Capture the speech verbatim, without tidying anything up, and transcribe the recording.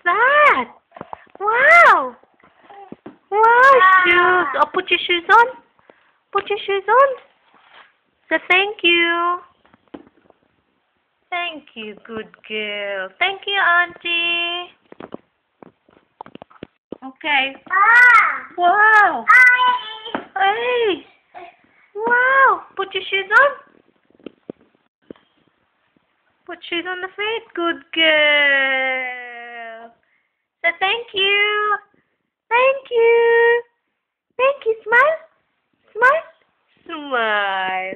that? Wow. Wow, shoes. Oh, put your shoes on. Put your shoes on. So thank you. Thank you, good girl. Thank you, Auntie. Okay. Ah! Wow. Ay! Hey. Wow. Put your shoes on. Put shoes on the feet. Good girl. So thank you. Thank you. Thank you. Smile. Smile. Smile.